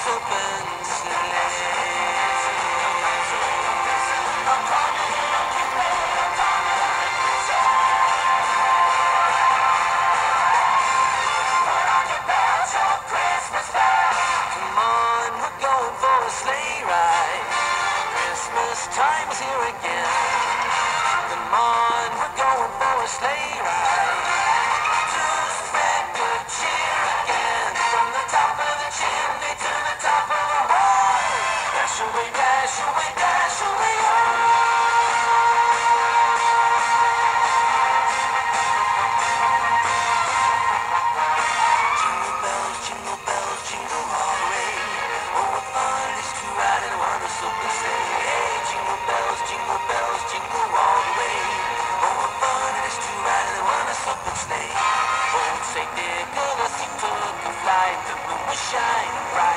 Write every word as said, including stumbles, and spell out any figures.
open sleigh. Come on, we're going for a sleigh ride. Christmas time is here again. Come on, we're going for a sleigh ride. To spread good cheer again. From the top of the chimney to the top of the wall. Dash away, dash away, dash away, jingle bells, jingle bells, jingle all the way. Oh, what fun it is to ride in a one-horse open sleigh. Hey, jingle bells, jingle bells, jingle all the way. Oh, what fun it is to ride in a one-horse open sleigh. Old Saint Nicholas, he took a flight, the moon was shining bright.